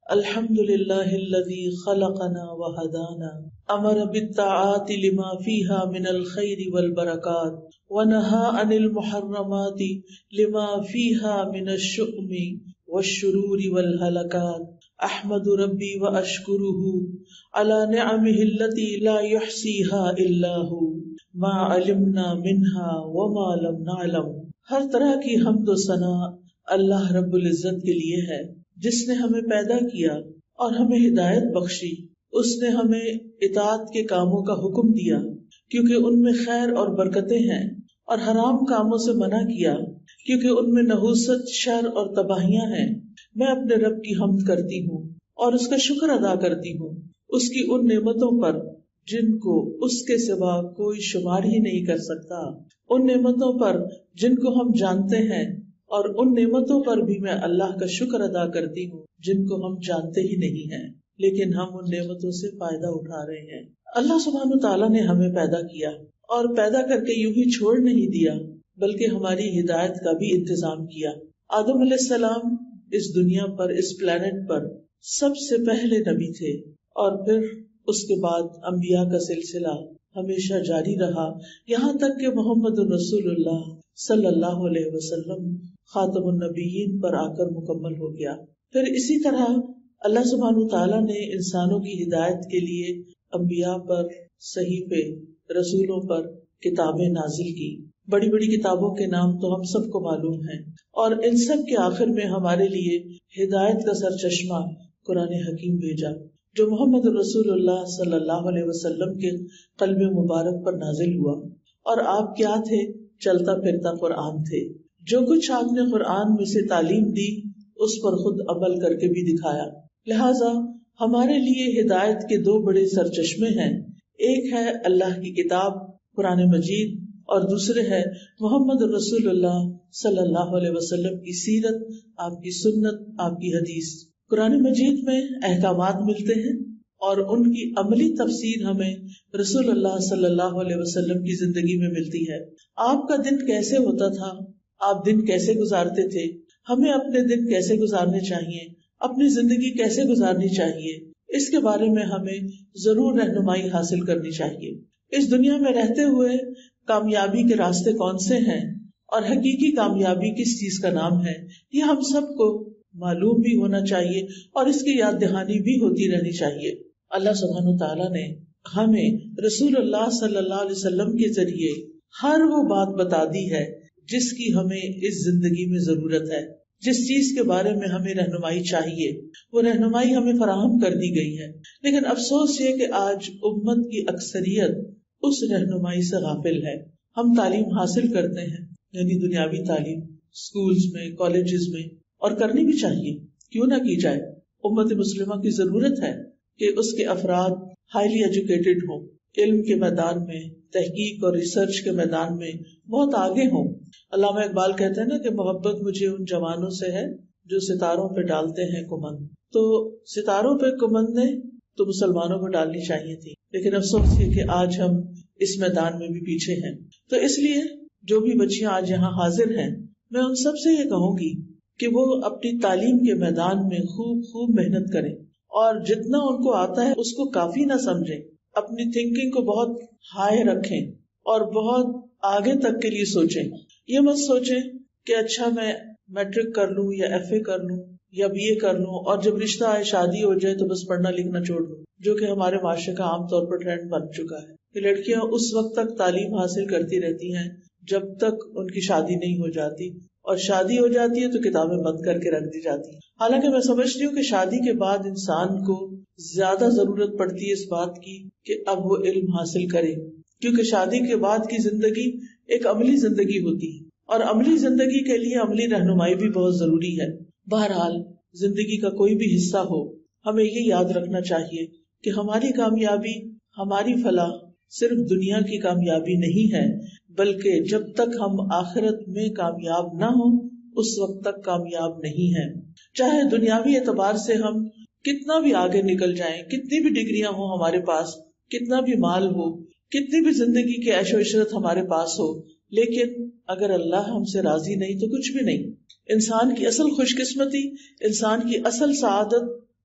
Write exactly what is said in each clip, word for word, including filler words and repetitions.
الحمد للہ الذی خلقنا وہدانا امر بالطاعات لما فیها من الخیر والبرکات ونہى عن المحرمات لما فیها من الشؤم والشرور والہلکات احمد ربی واشکرہ علی نعمه التي لا يحصیها الا هو ما علمنا منها وما لم نعلم. ہر طرح کی حمد و ثنا اللہ رب العزت کے لیے ہے جس نے ہمیں پیدا کیا اور ہمیں ہدایت بخشی. اس نے ہمیں اطاعت کے کاموں کا حکم دیا کیونکہ ان میں خیر اور برکتیں ہیں، اور حرام کاموں سے منع کیا کیونکہ ان میں نحوست، شر اور تباہیاں ہیں. میں اپنے رب کی حمد کرتی ہوں اور اس کا شکر ادا کرتی ہوں، اس کی ان نعمتوں پر جن کو اس کے سوا کوئی شمار ہی نہیں کر سکتا، ان نعمتوں پر جن کو ہم جانتے ہیں، اور ان نعمتوں پر بھی میں اللہ کا شکر ادا کرتی ہوں جن کو ہم جانتے ہی نہیں ہیں لیکن ہم ان نعمتوں سے فائدہ اٹھا رہے ہیں. اللہ سبحانہ وتعالیٰ نے ہمیں پیدا کیا اور پیدا کر کے یوں ہی چھوڑ نہیں دیا بلکہ ہماری ہدایت کا بھی انتظام کیا. آدم علیہ السلام اس دنیا پر، اس پلانٹ پر سب سے پہلے نبی تھے، اور پھر اس کے بعد انبیاء کا سلسلہ ہمیشہ جاری رہا یہاں تک کہ محمد الرسول اللہ صلی اللہ علیہ وسلم خاتم النبیین پر آ کر مکمل ہو گیا. پھر اسی طرح اللہ سبحانہ وتعالیٰ نے انسانوں کی ہدایت کے لیے انبیاء پر، صحیفے، رسولوں پر کتابیں نازل کی. بڑی بڑی کتابوں کے نام تو ہم سب کو معلوم ہیں، اور ان سب کے آخر میں ہمارے لیے ہدایت کا سرچشمہ قرآن حکیم بھیجا جو محمد رسول اللہ صلی اللہ علیہ وسلم کے قلب مبارک پر نازل ہوا. اور آپ کیا تھے؟ چلتا پھرتا قرآن تھے. جو کچھ آپ نے قرآن میں سے تعلیم دی اس پر خود عمل کر کے بھی دکھایا. لہٰذا ہمارے لیے ہدایت کے دو بڑے سرچشمے ہیں، ایک ہے اللہ کی کتاب قرآن مجید، اور دوسرے ہے محمد رسول اللہ صلی اللہ علیہ وسلم کی سیرت، آپ کی سنت، آپ کی حدیث. قرآن مجید میں احکامات ملتے ہیں اور ان کی عملی تفسیر ہمیں رسول اللہ صلی اللہ علیہ وسلم کی زندگی میں ملتی ہے. آپ کا دن کیسے ہوتا تھا، آپ دن کیسے گزارتے تھے، ہمیں اپنے دن کیسے گزارنے چاہیے، اپنی زندگی کیسے گزارنی چاہیے، اس کے بارے میں ہمیں ضرور رہنمائی حاصل کرنی چاہیے. اس دنیا میں رہتے ہوئے کامیابی کے راستے کون سے ہیں اور حقیقی کامیابی کس چیز کا نام ہے، یہ ہم سب کو معلوم بھی ہونا چاہیے اور اس کی یاد دہانی بھی ہوتی رہنی چاہیے. اللہ سبحانہ وتعالیٰ نے ہمیں رسول اللہ صلی اللہ علیہ وسلم کے ذریعے ہر وہ بات بتا دی ہے جس کی ہمیں اس زندگی میں ضرورت ہے، جس چیز کے بارے میں ہمیں رہنمائی چاہیے، وہ رہنمائی ہمیں فراہم کر دی گئی ہے. لیکن افسوس یہ کہ آج امت کی اکثریت اس رہنمائی سے غافل ہے. ہم تعلیم حاصل کرتے ہیں، یعنی دنیاوی تعلیم، اسکولز میں، کالجز میں، اور کرنی بھی چاہیے، کیوں نہ کی جائے. امت مسلمہ کی ضرورت ہے کہ اس کے افراد ہائیلی ایجوکیٹڈ ہوں، علم کے میدان میں، تحقیق اور ریسرچ کے میدان میں بہت آگے ہوں. علامہ اقبال کہتے ہیں نا کہ محبت مجھے ان جوانوں سے ہے جو ستاروں پہ ڈالتے ہیں کمند. تو ستاروں پہ کمندیں تو مسلمانوں کو ڈالنی چاہیے تھی، لیکن افسوس یہ کہ آج ہم اس میدان میں بھی پیچھے ہیں. تو اس لیے جو بھی بچیاں آج یہاں حاضر ہیں، میں ان سب سے یہ کہوں گی کہ وہ اپنی تعلیم کے میدان میں خوب خوب محنت کریں، اور جتنا ان کو آتا ہے اس کو کافی نہ سمجھیں. اپنی تھنکنگ کو بہت ہائی رکھیں اور بہت آگے تک کے لیے سوچیں. یہ مت سوچیں کہ اچھا میں میٹرک کر لوں یا ایف اے کر لوں یا بی اے کر لوں اور جب رشتہ آئے شادی ہو جائے تو بس پڑھنا لکھنا چھوڑ دوں، جو کہ ہمارے معاشرے کا عام طور پر ٹرینڈ بن چکا ہے کہ لڑکیاں اس وقت تک تعلیم حاصل کرتی رہتی ہیں جب تک ان کی شادی نہیں ہو جاتی، اور شادی ہو جاتی ہے تو کتابیں بند کر کے رکھ دی جاتی ہیں. حالانکہ میں سمجھتی ہوں کہ شادی کے بعد انسان کو زیادہ ضرورت پڑتی ہے اس بات کی کہ اب وہ علم حاصل کرے، کیونکہ شادی کے بعد کی زندگی ایک عملی زندگی ہوتی ہے، اور عملی زندگی کے لیے عملی رہنمائی بھی بہت ضروری ہے. بہرحال زندگی کا کوئی بھی حصہ ہو، ہمیں یہ یاد رکھنا چاہیے کہ ہماری کامیابی، ہماری فلاح صرف دنیا کی کامیابی نہیں ہے، بلکہ جب تک ہم آخرت میں کامیاب نہ ہوں اس وقت تک کامیاب نہیں ہیں. چاہے دنیاوی اعتبار سے ہم کتنا بھی آگے نکل جائیں، کتنی بھی ڈگریاں ہوں ہمارے پاس، کتنا بھی مال ہو، کتنی بھی زندگی کی عیش و عشرت ہمارے پاس ہو، لیکن اگر اللہ ہم سے راضی نہیں تو کچھ بھی نہیں. انسان کی اصل خوش قسمتی، انسان کی اصل سعادت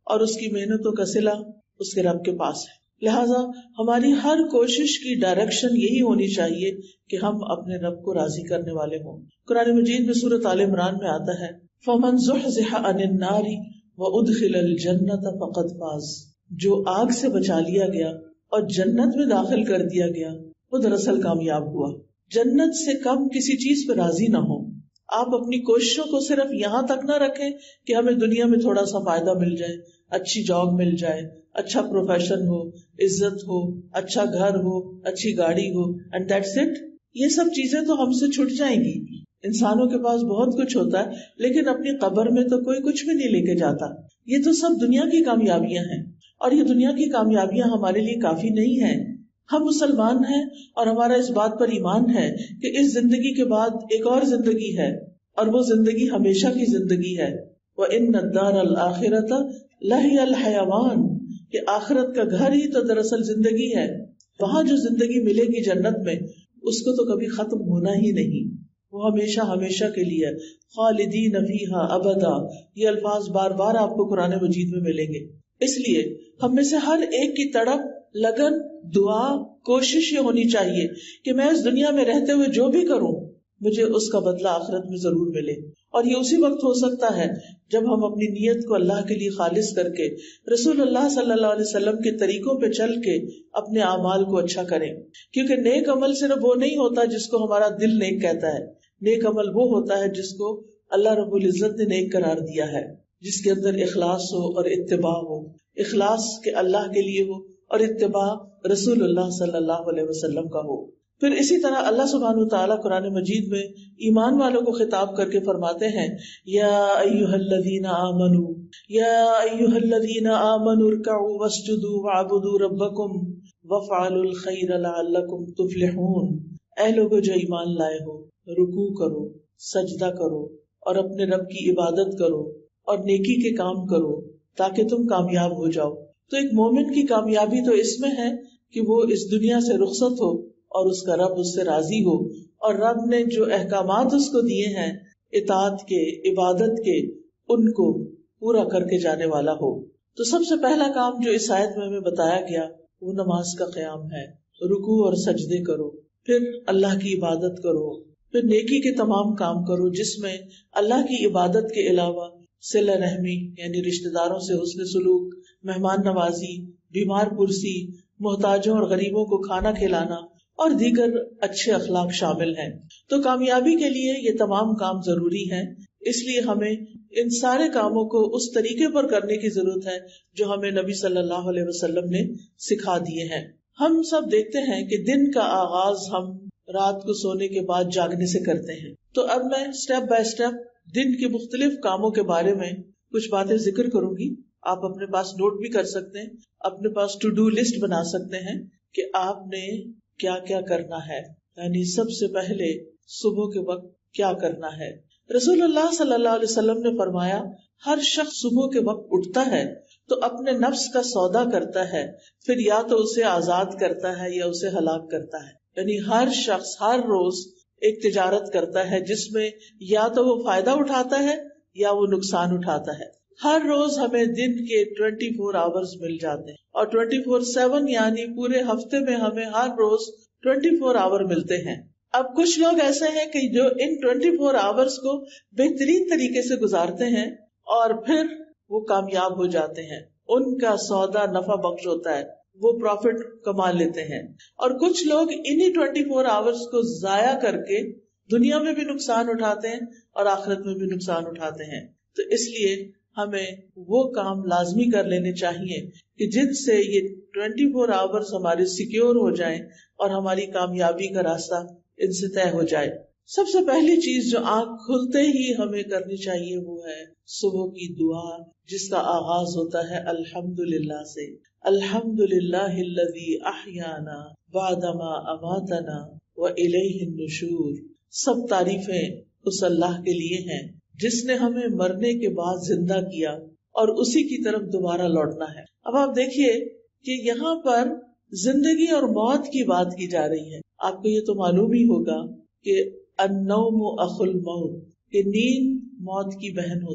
اور اس کی محنتوں کا صلہ اس کے رب کے پاس ہے. لہٰذا ہماری ہر کوشش کی ڈائریکشن یہی ہونی چاہیے کہ ہم اپنے رب کو راضی کرنے والے ہوں. قرآن مجید میں سورۃ آل عمران میں آتا ہے فَمَنْ زُحْزِحَ عَنِ النَّارِ وَأُدْخِلَ الْجَنَّةَ فَقَدْ فَازَ، جو آگ سے بچا لیا گیا اور جنت میں داخل کر دیا گیا وہ دراصل کامیاب ہوا. جنت سے کم کسی چیز پہ راضی نہ ہو. آپ اپنی کوششوں کو صرف یہاں تک نہ رکھیں کہ ہمیں دنیا میں تھوڑا سا فائدہ مل جائے، اچھی جاب مل جائے، اچھا پروفیشن ہو، عزت ہو، اچھا گھر ہو، اچھی گاڑی ہو، اینڈ دیٹس اٹ. یہ سب چیزیں تو ہم سے چھٹ جائیں گی. انسانوں کے پاس بہت کچھ ہوتا ہے لیکن اپنی قبر میں تو کوئی کچھ بھی نہیں لے کے جاتا. یہ تو سب دنیا کی کامیابیاں ہیں اور یہ دنیا کی کامیابیاں ہمارے لیے کافی نہیں ہیں. ہم مسلمان ہیں اور ہمارا اس بات پر ایمان ہے کہ اس زندگی کے بعد ایک اور زندگی ہے اور وہ زندگی ہمیشہ کی زندگی ہے. وَإِنَّ الدَّارَ الْآخِرَةَ لَهِيَ الْحَيَوَانُ، کہ آخرت کا گھر ہی تو دراصل زندگی ہے. وہاں جو زندگی ملے گی جنت میں اس کو تو کبھی ختم ہونا ہی نہیں، وہ ہمیشہ ہمیشہ کے لیے. خالدین فیہا ابدا، یہ الفاظ بار بار آپ کو قرآن مجید میں ملیں گے. اس لیے ہم میں سے ہر ایک کی تڑپ، لگن، دعا، کوشش یہ ہونی چاہیے کہ میں اس دنیا میں رہتے ہوئے جو بھی کروں مجھے اس کا بدلہ آخرت میں ضرور ملے. اور یہ اسی وقت ہو سکتا ہے جب ہم اپنی نیت کو اللہ کے لیے خالص کر کے رسول اللہ صلی اللہ علیہ وسلم کے طریقوں پہ چل کے اپنے اعمال کو اچھا کریں. کیونکہ نیک عمل صرف وہ نہیں ہوتا جس کو ہمارا دل نیک کہتا ہے. نیک عمل وہ ہوتا ہے جس کو اللہ رب العزت نے نیک قرار دیا ہے، جس کے اندر اخلاص ہو اور اتباع ہو. اخلاص کے اللہ کے لیے ہو اور اتباع رسول اللہ صلی اللہ علیہ وسلم کا ہو. پھر اسی طرح اللہ سبحانہ وتعالیٰ قرآن مجید میں ایمان والوں کو خطاب کر کے فرماتے ہیں یا ایھا الذین آمنوا یا ایھا الذین آمنوا ارکعوا واسجدوا واعبدوا ربکم وافعلوا الخیر لعلکم تفلحون. اے لوگو جو ایمان لائے ہو، رکوع کرو، سجدہ کرو اور اپنے رب کی عبادت کرو اور نیکی کے کام کرو تاکہ تم کامیاب ہو جاؤ. تو ایک مومن کی کامیابی تو اس میں ہے کہ وہ اس دنیا سے رخصت ہو اور اس کا رب اس سے راضی ہو، اور رب نے جو احکامات اس کو دیے ہیں اطاعت کے، عبادت کے، ان کو پورا کر کے جانے والا ہو. تو سب سے پہلا کام جو اس آیت میں ہمیں بتایا گیا وہ نماز کا قیام ہے. رکوع اور سجدے کرو، پھر اللہ کی عبادت کرو، پھر نیکی کے تمام کام کرو جس میں اللہ کی عبادت کے علاوہ صلہ رحمی یعنی رشتہ داروں سے حسن سلوک، مہمان نوازی، بیمار پرسی، محتاجوں اور غریبوں کو کھانا کھلانا اور دیگر اچھے اخلاق شامل ہیں. تو کامیابی کے لیے یہ تمام کام ضروری ہیں. اس لیے ہمیں ان سارے کاموں کو اس طریقے پر کرنے کی ضرورت ہے جو ہمیں نبی صلی اللہ علیہ وسلم نے سکھا دیے ہیں. ہم سب دیکھتے ہیں کہ دن کا آغاز ہم رات کو سونے کے بعد جاگنے سے کرتے ہیں. تو اب میں سٹیپ بائی سٹیپ دن کے مختلف کاموں کے بارے میں کچھ باتیں ذکر کروں گی. آپ اپنے پاس نوٹ بھی کر سکتے ہیں، اپنے پاس ٹو ڈو لسٹ بنا سکتے ہیں کہ آپ نے کیا کیا کرنا ہے. یعنی سب سے پہلے صبح کے وقت کیا کرنا ہے. رسول اللہ صلی اللہ علیہ وسلم نے فرمایا ہر شخص صبح کے وقت اٹھتا ہے تو اپنے نفس کا سودا کرتا ہے، پھر یا تو اسے آزاد کرتا ہے یا اسے ہلاک کرتا ہے. یعنی ہر شخص ہر روز ایک تجارت کرتا ہے جس میں یا تو وہ فائدہ اٹھاتا ہے یا وہ نقصان اٹھاتا ہے. ہر روز ہمیں دن کے ٹوینٹی فور آورز مل جاتے ہیں اور ٹوینٹی فور سیون یعنی پورے ہفتے میں ہمیں ہر روز ٹوینٹی فور آور ملتے ہیں. اب کچھ لوگ ایسے ہیں کہ جو ان ٹوینٹی فور آورز کو بہترین طریقے سے گزارتے ہیں اور پھر وہ کامیاب ہو جاتے ہیں. ان کا سودا نفع بخش ہوتا ہے، وہ پروفٹ کما لیتے ہیں. اور کچھ لوگ انہی ٹوینٹی فور آورز کو ضائع کر کے دنیا میں بھی نقصان اٹھاتے ہیں اور آخرت میں بھی نقصان اٹھاتے ہیں. تو اس لیے ہمیں وہ کام لازمی کر لینے چاہیے کہ جن سے یہ ٹوینٹی فور آورز ہمارے سیکیور ہو جائیں اور ہماری کامیابی کا راستہ ان سے طے ہو جائے. سب سے پہلی چیز جو آنکھ کھلتے ہی ہمیں کرنی چاہیے وہ ہے صبح کی دعا، جس کا آغاز ہوتا ہے الحمدللہ سے. الحمدللہ الذی احیانا بعدما اماتنا والیہ النشور. سب تعریفیں اس اللہ کے لیے ہیں جس نے ہمیں مرنے کے بعد زندہ کیا اور اسی کی طرف دوبارہ لوٹنا ہے. اب آپ دیکھیے کہ یہاں پر زندگی اور موت کی بات کی جا رہی ہے. آپ کو یہ تو معلوم ہی ہوگا کہ النوم اخو الموت، کہ نیند موت کی بہن ہوتی.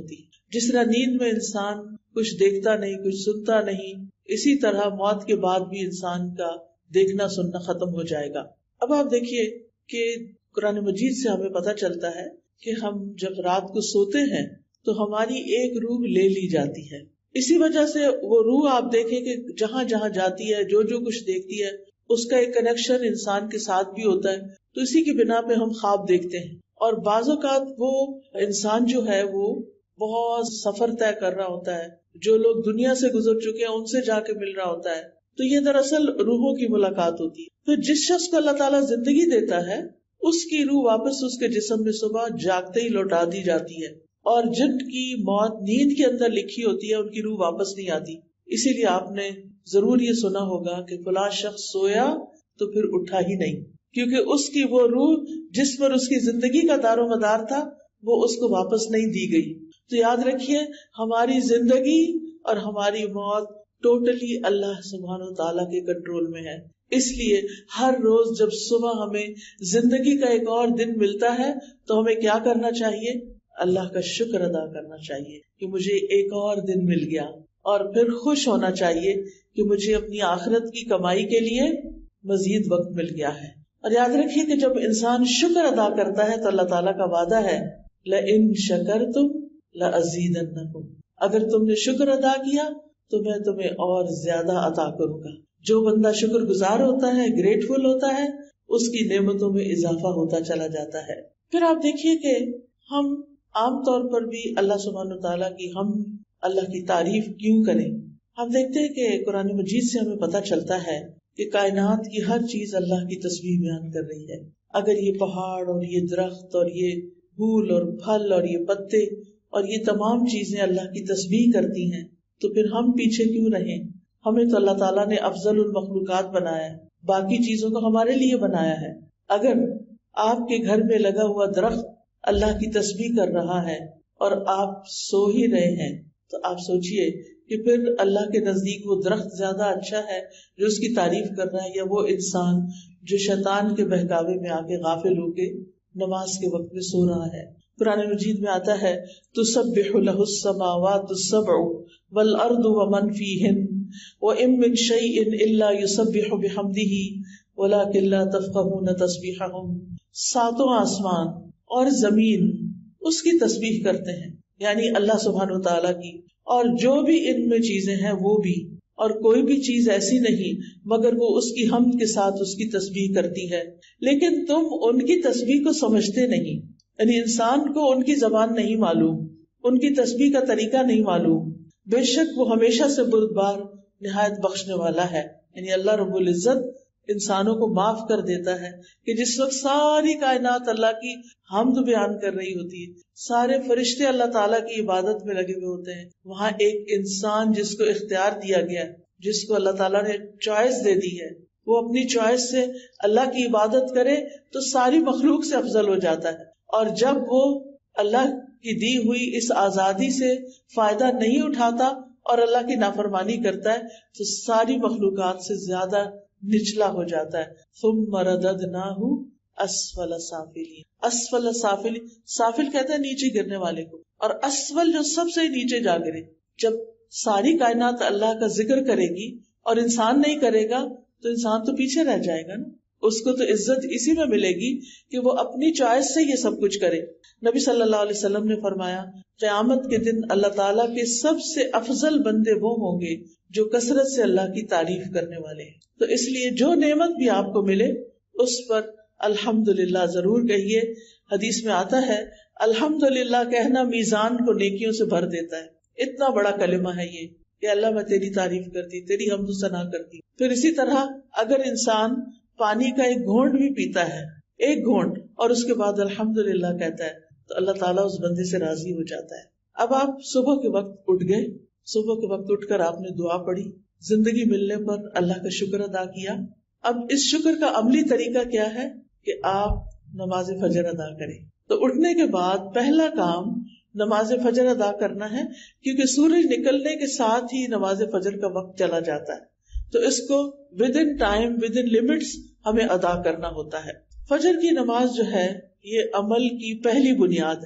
جس طرح نیند میں انسان کچھ دیکھتا نہیں، کچھ سنتا نہیں، اسی طرح موت کے بعد بھی انسان کا دیکھنا سننا ختم ہو جائے گا۔ اب آپ دیکھیے کہ قرآن مجید سے ہمیں پتہ چلتا ہے کہ ہم جب رات کو سوتے ہیں تو ہماری ایک روح لے لی جاتی ہے۔ اسی وجہ سے وہ روح آپ دیکھیں کہ جہاں جہاں جاتی ہے، جو جو کچھ دیکھتی ہے، اس کا ایک کنیکشن انسان کے ساتھ بھی ہوتا ہے، تو اسی کی بنا پہ ہم خواب دیکھتے ہیں۔ اور بعض اوقات وہ انسان جو ہے وہ بہت سفر طے کر رہا ہوتا ہے، جو لوگ دنیا سے گزر چکے ہیں ان سے جا کے مل رہا ہوتا ہے، تو یہ دراصل روحوں کی ملاقات ہوتی ہے۔ تو جس شخص کو اللہ تعالیٰ زندگی دیتا ہے اس کی روح واپس اس کے جسم میں صبح جاگتے ہی لوٹا دی جاتی ہے، اور جن کی موت نیند کے اندر لکھی ہوتی ہے ان کی روح واپس نہیں آتی۔ اسی لیے آپ نے ضرور یہ سنا ہوگا کہ فلاں شخص سویا تو پھر اٹھا ہی نہیں، کیونکہ اس کی وہ روح جس پر اس کی زندگی کا دار و مدار تھا وہ اس کو واپس نہیں دی گئی۔ تو یاد رکھیے ہماری زندگی اور ہماری موت ٹوٹلی اللہ سبحانہ و تعالیٰ کے کنٹرول میں ہے۔ اس لیے ہر روز جب صبح ہمیں زندگی کا ایک اور دن ملتا ہے تو ہمیں کیا کرنا چاہیے؟ اللہ کا شکر ادا کرنا چاہیے کہ مجھے ایک اور دن مل گیا، اور پھر خوش ہونا چاہیے کہ مجھے اپنی آخرت کی کمائی کے لیے مزید وقت مل گیا ہے۔ اور یاد رکھیے کہ جب انسان شکر ادا کرتا ہے تو اللہ تعالیٰ کا وعدہ ہے لَإِن شَكَرْتُمْ لَأَزِيدَنَّكُمْ، اگر تم نے شکر ادا کیا تو میں تمہیں اور زیادہ عطا کروں گا۔ جو بندہ شکر گزار ہوتا ہے، گریٹفل ہوتا ہے، اس کی نعمتوں میں اضافہ ہوتا چلا جاتا ہے۔ پھر آپ دیکھیے کہ ہم عام طور پر بھی اللہ سبحانہ تعالیٰ کی ہم اللہ کی تعریف کیوں کریں؟ ہم دیکھتے ہیں کہ قرآن مجید سے ہمیں پتہ چلتا ہے کہ کائنات کی ہر چیز اللہ کی تسبیح بیان کر رہی ہے۔ اگر یہ پہاڑ اور یہ درخت اور یہ پھول اور پھل اور یہ پتے اور یہ تمام چیزیں اللہ کی تسبیح کرتی ہیں تو پھر ہم پیچھے کیوں رہیں؟ ہمیں تو اللہ تعالیٰ نے افضل المخلوقات بنایا ہے، باقی چیزوں کو ہمارے لیے بنایا ہے۔ اگر آپ کے گھر میں لگا ہوا درخت اللہ کی تسبیح کر رہا ہے اور آپ سو ہی رہے ہیں تو آپ سوچئے کہ پھر اللہ کے نزدیک وہ درخت زیادہ اچھا ہے جو اس کی تعریف کر رہا ہے، یا وہ انسان جو شیطان کے بہکاوے میں آ کے غافل ہو کے نماز کے وقت میں سو رہا ہے۔ قرآن مجید میں آتا ہے تسبح له السماوات السبع والارض ومن فیہن وَإِن مِّن شَيْءٍ إِلَّا يُسَبِّحُ بِحَمْدِهِ وَلَٰكِن لَّا تَفْقَهُونَ تَسْبِيحَهُمْ، ساتوں آسمان اور زمین اس کی تسبیح کرتے ہیں، یعنی اللہ سبحانہ وتعالیٰ کی، اور جو بھی ان میں چیزیں ہیں وہ بھی، اور کوئی بھی چیز ایسی نہیں مگر وہ اس کی حمد کے ساتھ اس کی تسبیح کرتی ہے، لیکن تم ان کی تسبیح کو سمجھتے نہیں، یعنی انسان کو ان کی زبان نہیں معلوم، ان کی تسبیح کا طریقہ نہیں معلوم۔ بے شک وہ ہمیشہ سے بردبار نہایت بخشنے والا ہے، یعنی اللہ رب العزت انسانوں کو معاف کر دیتا ہے کہ جس وقت ساری کائنات اللہ کی حمد بیان کر رہی ہوتی ہے، سارے فرشتے اللہ تعالیٰ کی عبادت میں لگے ہوئے ہوتے ہیں، وہاں ایک انسان جس کو اختیار دیا گیا ہے، جس کو اللہ تعالیٰ نے چوائس دے دی ہے، وہ اپنی چوائس سے اللہ کی عبادت کرے تو ساری مخلوق سے افضل ہو جاتا ہے، اور جب وہ اللہ کی دی ہوئی اس آزادی سے فائدہ نہیں اٹھاتا اور اللہ کی نافرمانی کرتا ہے تو ساری مخلوقات سے زیادہ نچلا ہو جاتا ہے۔ ثم رددناہ اسفل سافلین، اسفل سافلین، سافل کہتے ہیں نیچے گرنے والے کو، اور اسفل جو سب سے نیچے جا گرے۔ جب ساری کائنات اللہ کا ذکر کرے گی اور انسان نہیں کرے گا تو انسان تو پیچھے رہ جائے گا نا، اس کو تو عزت اسی میں ملے گی کہ وہ اپنی چوائس سے یہ سب کچھ کرے۔ نبی صلی اللہ علیہ وسلم نے فرمایا قیامت کے دن اللہ تعالیٰ کے سب سے افضل بندے وہ ہوں گے جو کثرت سے اللہ کی تعریف کرنے والے ہیں۔ تو اس لیے جو نعمت بھی آپ کو ملے اس پر الحمدللہ ضرور کہیے۔ حدیث میں آتا ہے الحمدللہ کہنا میزان کو نیکیوں سے بھر دیتا ہے۔ اتنا بڑا کلمہ ہے یہ کہ اللہ میں تیری تعریف کرتی، تیری حمد و ثنا کرتی۔ پھر اسی طرح اگر انسان پانی کا ایک گھونٹ بھی پیتا ہے، ایک گھونٹ، اور اس کے بعد الحمدللہ کہتا ہے تو اللہ تعالیٰ اس بندے سے راضی ہو جاتا ہے۔ اب آپ صبح کے وقت اٹھ گئے، صبح کے وقت اٹھ کر آپ نے دعا پڑھی، زندگی ملنے پر اللہ کا شکر ادا کیا۔ اب اس شکر کا عملی طریقہ کیا ہے کہ آپ نماز فجر ادا کریں۔ تو اٹھنے کے بعد پہلا کام نماز فجر ادا کرنا ہے، کیونکہ سورج نکلنے کے ساتھ ہی نماز فجر کا وقت چلا جاتا ہے، تو اس کو within time within limits ہمیں ادا کرنا ہوتا ہے۔ فجر کی نماز جو ہے یہ عمل کی پہلی بنیاد ہے،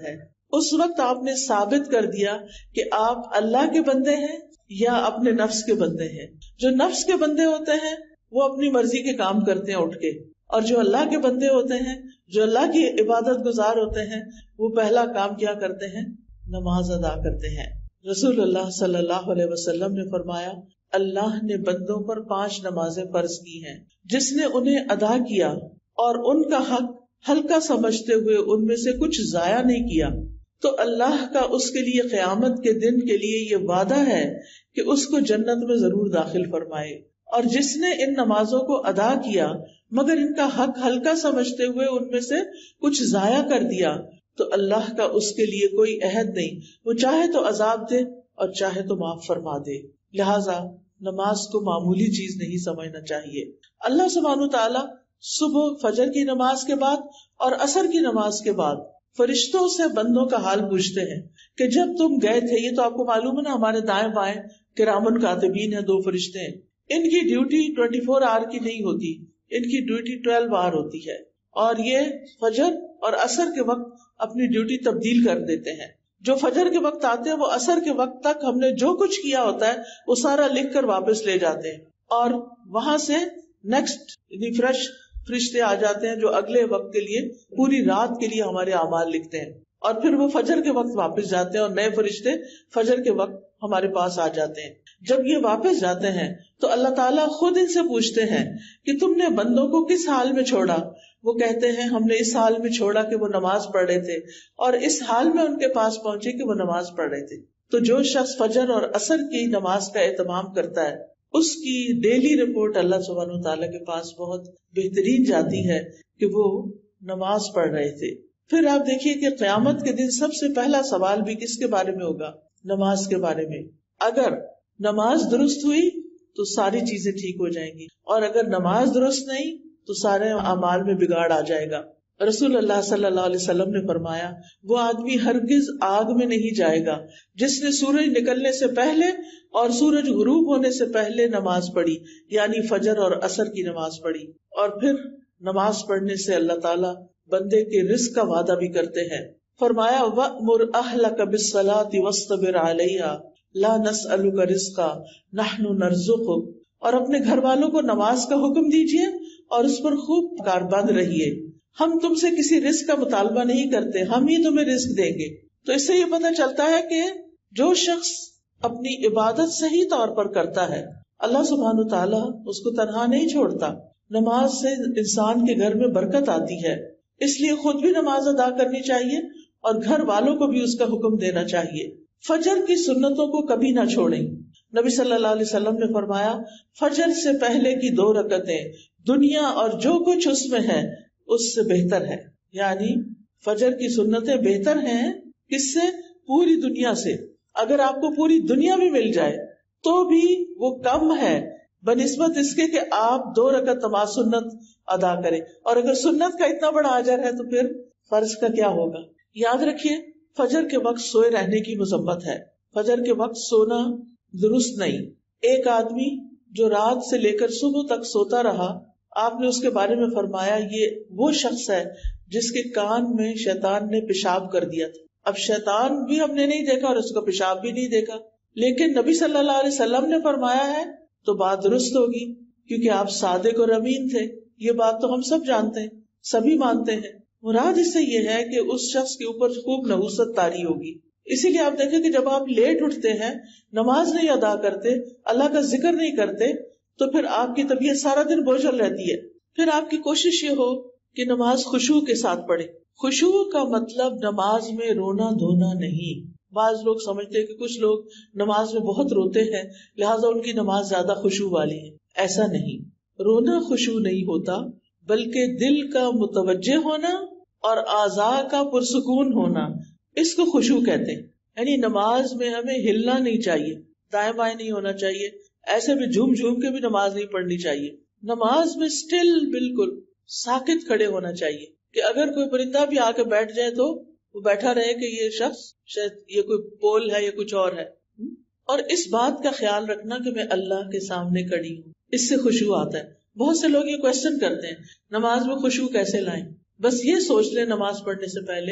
اس وقت آپ نے ثابت کر دیا کہ آپ اللہ کے بندے ہیں یا اپنے نفس کے بندے ہیں. جو نفس کے بندے ہوتے ہیں وہ اپنی مرضی کے کام کرتے ہیں اٹھ کے، اور جو اللہ کے بندے ہوتے ہیں، جو اللہ کی عبادت گزار ہوتے ہیں، وہ پہلا کام کیا کرتے ہیں؟ نماز ادا کرتے ہیں. رسول اللہ صلی اللہ علیہ وسلم نے فرمایا اللہ نے بندوں پر پانچ نمازیں فرض کی ہیں، جس نے انہیں ادا کیا اور ان کا حق ہلکا سمجھتے ہوئے ان میں سے کچھ ضائع نہیں کیا، تو اللہ کا اس کے لیے قیامت کے دن کے لیے یہ وعدہ ہے کہ اس کو جنت میں ضرور داخل فرمائے. اور جس نے ان نمازوں کو ادا کیا مگر ان کا حق ہلکا سمجھتے ہوئے ان میں سے کچھ ضائع کر دیا، تو اللہ کا اس کے لیے کوئی عہد نہیں، وہ چاہے تو عذاب دے اور چاہے تو معاف فرما دے. لہذا نماز کو معمولی چیز نہیں سمجھنا چاہیے. اللہ سبحانہ تعالیٰ صبح فجر کی نماز کے بعد اور عصر کی نماز کے بعد فرشتوں سے بندوں کا حال پوچھتے ہیں کہ جب تم گئے تھے، یہ تو آپ کو معلوم ہے نا ہمارے دائیں بائیں کرامن کاتبین ہیں، دو فرشتے ہیں، ان کی ڈیوٹی ٹوینٹی فور آور کی نہیں ہوتی، ان کی ڈیوٹی ٹویلو آور ہوتی ہے، اور یہ فجر اور عصر کے وقت اپنی ڈیوٹی تبدیل کر دیتے ہیں. جو فجر کے وقت آتے ہیں وہ عصر کے وقت تک ہم نے جو کچھ کیا ہوتا ہے وہ سارا لکھ کر واپس لے جاتے ہیں، اور وہاں سے نیکسٹ یعنی فریش فرشتے آ جاتے ہیں جو اگلے وقت کے لیے پوری رات کے لیے ہمارے اعمال لکھتے ہیں، اور پھر وہ فجر کے وقت واپس جاتے ہیں اور نئے فرشتے فجر کے وقت ہمارے پاس آ جاتے ہیں. جب یہ واپس جاتے ہیں تو اللہ تعالیٰ خود ان سے پوچھتے ہیں کہ تم نے بندوں کو کس حال میں چھوڑا؟ وہ کہتے ہیں ہم نے اس حال میں چھوڑا کہ وہ نماز پڑھ رہے تھے، اور اس حال میں ان کے پاس پہنچے کہ وہ نماز پڑھ رہے تھے. تو جو شخص فجر اور عصر کی نماز کا اہتمام کرتا ہے اس کی ڈیلی رپورٹ اللہ سبحانہ وتعالیٰ کے پاس بہت بہترین جاتی ہے کہ وہ نماز پڑھ رہے تھے. پھر آپ دیکھیے کہ قیامت کے دن سب سے پہلا سوال بھی کس کے بارے میں ہوگا؟ نماز کے بارے میں. اگر نماز درست ہوئی تو ساری چیزیں ٹھیک ہو جائیں گی، اور اگر نماز درست نہیں تو سارے اعمال میں بگاڑ آ جائے گا. رسول اللہ صلی اللہ علیہ وسلم نے فرمایا وہ آدمی ہرگز آگ میں نہیں جائے گا جس نے سورج نکلنے سے پہلے اور سورج غروب ہونے سے پہلے نماز پڑھی، یعنی فجر اور عصر کی نماز پڑھی. اور پھر نماز پڑھنے سے اللہ تعالیٰ بندے کے رزق کا وعدہ بھی کرتے ہیں. فرمایا وَأْمُرْ أَهْلَكَ بِالصَّلَاةِ وَاصْطَبِرْ عَلَيْهَا لَا نَسْأَلُكَ رِزْقًا نَحْنُ نَرْزُقُكَ. اور اپنے گھر والوں کو نماز کا حکم دیجیے اور اس پر خوب کاربند رہیے، ہم تم سے کسی رزق کا مطالبہ نہیں کرتے، ہم ہی تمہیں رزق دیں گے. تو اس سے یہ پتہ چلتا ہے کہ جو شخص اپنی عبادت صحیح طور پر کرتا ہے اللہ سبحانہ تعالیٰ اس کو تنہا نہیں چھوڑتا. نماز سے انسان کے گھر میں برکت آتی ہے، اس لیے خود بھی نماز ادا کرنی چاہیے اور گھر والوں کو بھی اس کا حکم دینا چاہیے. فجر کی سنتوں کو کبھی نہ چھوڑیں. نبی صلی اللہ علیہ وسلم نے فرمایا فجر سے پہلے کی دو رکعتیں دنیا اور جو کچھ اس میں ہے اس سے بہتر ہے. یعنی فجر کی سنتیں بہتر ہیں کس سے؟ پوری دنیا سے. اگر آپ کو پوری دنیا بھی مل جائے تو بھی وہ کم ہے بنسبت اس کے کہ آپ دو رکعت نماز سنت ادا کریں. اور اگر سنت کا اتنا بڑا اجر ہے تو پھر فرض کا کیا ہوگا؟ یاد رکھیے فجر کے وقت سوئے رہنے کی مذمت ہے. فجر کے وقت سونا درست نہیں. ایک آدمی جو رات سے لے کر صبح تک سوتا رہا، آپ نے اس کے بارے میں فرمایا یہ وہ شخص ہے جس کے کان میں شیطان نے پیشاب کر دیا تھا. اب شیطان بھی ہم نے نہیں دیکھا اور اس کا پیشاب بھی نہیں دیکھا، لیکن نبی صلی اللہ علیہ وسلم نے فرمایا ہے تو بات درست ہوگی کیونکہ آپ صادق اور امین تھے. یہ بات تو ہم سب جانتے ہیں، سبھی مانتے ہیں. مراد اس سے یہ ہے کہ اس شخص کے اوپر خوب نحوست طاری ہوگی. اسی لیے آپ دیکھیں کہ جب آپ لیٹ اٹھتے ہیں، نماز نہیں ادا کرتے، اللہ کا ذکر نہیں کرتے، تو پھر آپ کی طبیعت سارا دن بوجھل رہتی ہے. پھر آپ کی کوشش یہ ہو کہ نماز خشوع کے ساتھ پڑھے. خشوع کا مطلب نماز میں رونا دھونا نہیں. بعض لوگ سمجھتے ہیں کہ کچھ لوگ نماز میں بہت روتے ہیں لہٰذا ان کی نماز زیادہ خشوع والی ہے. ایسا نہیں. رونا خشوع نہیں ہوتا بلکہ دل کا متوجہ ہونا اور اعضاء کا پرسکون ہونا، اس کو خشوع کہتے ہیں. یعنی نماز میں ہمیں ہلنا نہیں چاہیے، دائیں بائیں نہیں ہونا چاہیے، ایسے بھی جھوم جھوم کے بھی نماز نہیں پڑھنی چاہیے. نماز میں سٹل بالکل ساکت کھڑے ہونا چاہیے کہ اگر کوئی پرندہ بھی آ کے بیٹھ جائے تو وہ بیٹھا رہے کہ یہ شخص شاید یہ کوئی پول ہے یا کچھ اور ہے. اور اس بات کا خیال رکھنا کہ میں اللہ کے سامنے کھڑی ہوں، اس سے خشوع آتا ہے. بہت سے لوگ یہ کوشچن کرتے ہیں نماز میں خشوع کیسے لائیں. بس یہ سوچ لیں نماز پڑھنے سے پہلے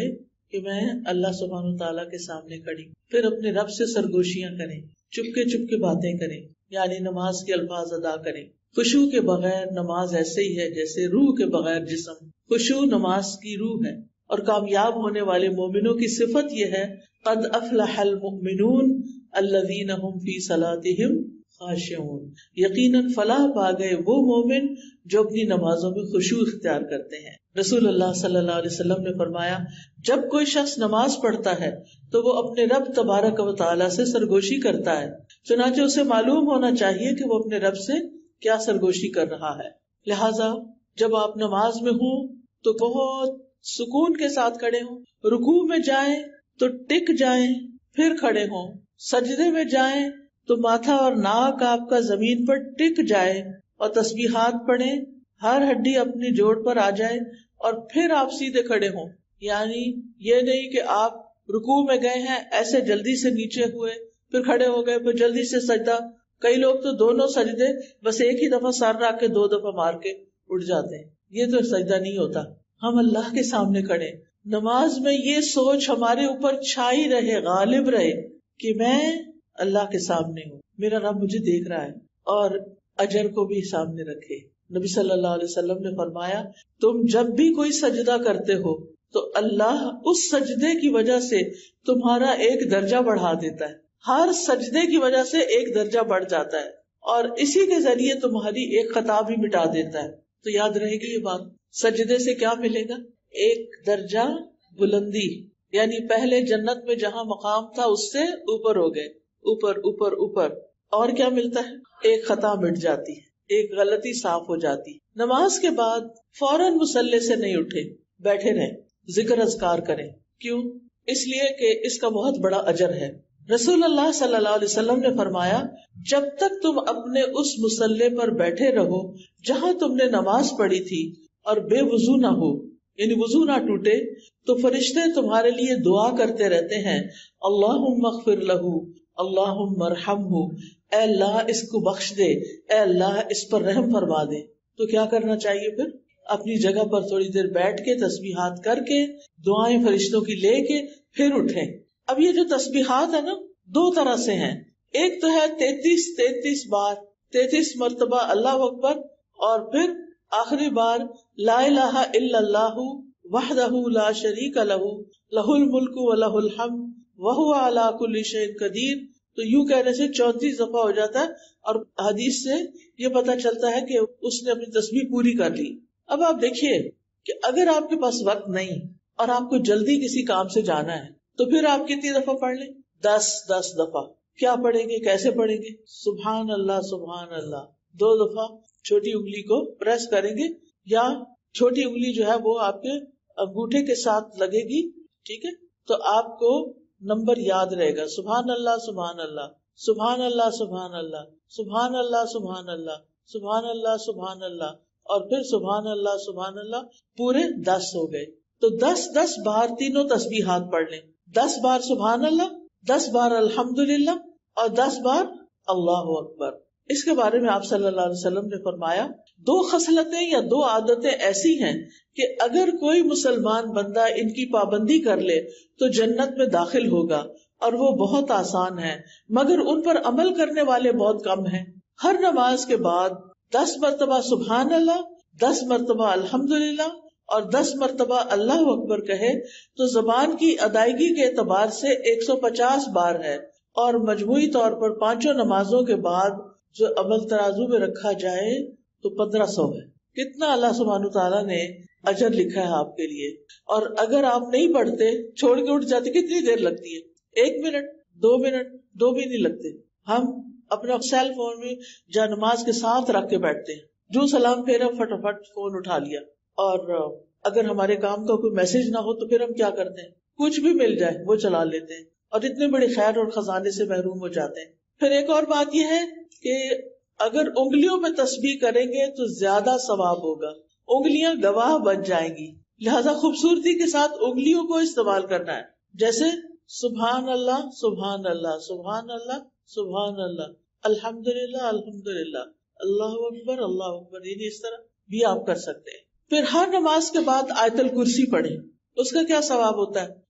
کہ میں اللہ سبحانہ تعالیٰ کے سامنے کھڑی، پھر اپنے رب سے سرگوشیاں کریں، چپکے چپکے باتیں کریں، یعنی نماز کے الفاظ ادا کریں۔ خشوع کے بغیر نماز ایسے ہی ہے جیسے روح کے بغیر جسم۔ خشوع نماز کی روح ہے، اور کامیاب ہونے والے مومنوں کی صفت یہ ہے، قد افلح المؤمنون الذین هم فی صلاتهم خاشعون، یقیناً فلاح پا گئے وہ مومن جو اپنی نمازوں میں خشوع اختیار کرتے ہیں۔ رسول اللہ صلی اللہ علیہ وسلم نے فرمایا، جب کوئی شخص نماز پڑھتا ہے تو وہ اپنے رب تبارک و تعالیٰ سے سرگوشی کرتا ہے، چنانچہ اسے معلوم ہونا چاہیے کہ وہ اپنے رب سے کیا سرگوشی کر رہا ہے۔ لہٰذا جب آپ نماز میں ہوں تو بہت سکون کے ساتھ کھڑے ہوں، رکوع میں جائیں تو ٹک جائیں پھر کھڑے ہوں، سجدے میں جائیں تو ماتھا اور ناک آپ کا زمین پر ٹک جائے، اور تسبیحات پڑھیں، ہر ہڈی اپنی جوڑ پر آ جائے، اور پھر آپ سیدھے کھڑے ہوں۔ یعنی یہ نہیں کہ آپ رکوع میں گئے ہیں ایسے جلدی سے نیچے ہوئے پھر کھڑے ہو گئے پھر جلدی سے سجدہ۔ کئی لوگ تو دونوں سجدے بس ایک ہی دفعہ سر رکھ کے دو دفعہ مار کے اٹھ جاتے ہیں، یہ تو سجدہ نہیں ہوتا۔ ہم اللہ کے سامنے کھڑے، نماز میں یہ سوچ ہمارے اوپر چھائی رہے، غالب رہے کہ میں اللہ کے سامنے ہوں، میرا رب مجھے دیکھ رہا ہے، اور اجر کو بھی سامنے رکھے۔ نبی صلی اللہ علیہ وسلم نے فرمایا، تم جب بھی کوئی سجدہ کرتے ہو تو اللہ اس سجدے کی وجہ سے تمہارا ایک درجہ بڑھا دیتا ہے، ہر سجدے کی وجہ سے ایک درجہ بڑھ جاتا ہے، اور اسی کے ذریعے تمہاری ایک خطا بھی مٹا دیتا ہے۔ تو یاد رہے گی یہ بات، سجدے سے کیا ملے گا؟ ایک درجہ بلندی، یعنی پہلے جنت میں جہاں مقام تھا اس سے اوپر ہو گئے، اوپر اوپر اوپر۔ اور کیا ملتا ہے؟ ایک خطا مٹ جاتی ہے، ایک غلطی صاف ہو جاتی۔ نماز کے بعد فوراً مصلی سے نہیں اٹھے، بیٹھے رہیں، ذکر اذکار کریں۔ کیوں؟ اس لیے کہ اس کا بہت بڑا اجر ہے۔ رسول اللہ صلی اللہ علیہ وسلم نے فرمایا، جب تک تم اپنے اس مصلی پر بیٹھے رہو جہاں تم نے نماز پڑھی تھی اور بے وضو نہ ہو، یعنی وضو نہ ٹوٹے، تو فرشتے تمہارے لیے دعا کرتے رہتے ہیں، اللہم اغفر لہ، اللہم ارحمہ، اے اللہ اس کو بخش دے، اے اللہ اس پر رحم فرما دے۔ تو کیا کرنا چاہیے پھر؟ اپنی جگہ پر تھوڑی دیر بیٹھ کے تسبیحات کر کے دعائیں فرشتوں کی لے کے پھر اٹھیں۔ اب یہ جو تسبیحات ہے نا، دو طرح سے ہیں، ایک تو ہے تینتیس تینتیس بار، تینتیس مرتبہ اللہ اکبر، اور پھر آخری بار لا الہ الا اللہ وحدہ لا شریک لہ لہ الملک ولہ الحمد وہو علی کل شیء قدیر۔ تو یوں کہنے سے چونتیس دفعہ ہو جاتا ہے، اور حدیث سے یہ پتہ چلتا ہے کہ اس نے اپنی تسبیح پوری کر لی۔ اب آپ دیکھیے کہ اگر آپ کے پاس وقت نہیں اور آپ کو جلدی کسی کام سے جانا ہے تو پھر آپ کتنی دفعہ پڑھ لیں؟ دس دس دفعہ۔ کیا پڑھیں گے؟ کیسے پڑھیں گے؟ سبحان اللہ سبحان اللہ، دو دفعہ چھوٹی انگلی کو پریس کریں گے، یا چھوٹی انگلی جو ہے وہ آپ کے انگوٹھے کے ساتھ لگے گی، ٹھیک ہے؟ تو آپ کو نمبر یاد رہے گا، سبحان اللہ سبحان اللہ سبحان اللہ سبحان اللہ سبحان اللہ سبحان اللہ سبحان اللہ سبحان اللہ، اور پھر سبحان اللہ سبحان اللہ، پورے دس ہو گئے۔ تو دس دس بار تینوں تسبیحات پڑھ لیں، دس بار سبحان اللہ، دس بار الحمدللہ، اور دس بار اللہ اکبر۔ اس کے بارے میں آپ صلی اللہ علیہ وسلم نے فرمایا، دو خصلتیں یا دو عادتیں ایسی ہیں کہ اگر کوئی مسلمان بندہ ان کی پابندی کر لے تو جنت میں داخل ہوگا، اور وہ بہت آسان ہے، مگر ان پر عمل کرنے والے بہت کم ہیں۔ ہر نماز کے بعد دس مرتبہ سبحان اللہ، دس مرتبہ الحمدللہ اور دس مرتبہ اللہ اکبر کہے تو زبان کی ادائیگی کے اعتبار سے ایک سو پچاس بار ہے، اور مجموعی طور پر پانچوں نمازوں کے بعد جو عمل ترازو میں رکھا جائے تو پندرہ سو ہے۔ کتنا اللہ سبحانہ تعالیٰ نے اجر لکھا ہے آپ کے لیے۔ اور اگر آپ نہیں پڑھتے، چھوڑ کے اٹھ جاتے، کتنی دیر لگتی ہے؟ ایک منٹ، دو منٹ، دو بھی نہیں لگتے۔ ہم اپنا سیل فون میں جا نماز کے ساتھ رکھ کے بیٹھتے ہیں، جو سلام پھیرا فٹافٹ فون اٹھا لیا، اور اگر ہمارے کام کا کوئی میسج نہ ہو تو پھر ہم کیا کرتے ہیں؟ کچھ بھی مل جائے وہ چلا لیتے ہیں، اور اتنے بڑے خیر اور خزانے سے محروم ہو جاتے ہیں۔ پھر ایک اور بات یہ ہے کہ اگر انگلیوں میں تسبیح کریں گے تو زیادہ ثواب ہوگا، انگلیاں گواہ بن جائیں گی، لہذا خوبصورتی کے ساتھ انگلیوں کو استعمال کرنا ہے، جیسے سبحان اللہ سبحان اللہ سبحان اللہ سبحان اللہ الحمدللہ الحمدللہ اللہ اکبر اللہ اکبر، یعنی اس طرح بھی آپ کر سکتے ہیں۔ پھر ہر نماز کے بعد آیت الکرسی پڑھیں، اس کا کیا ثواب ہوتا ہے؟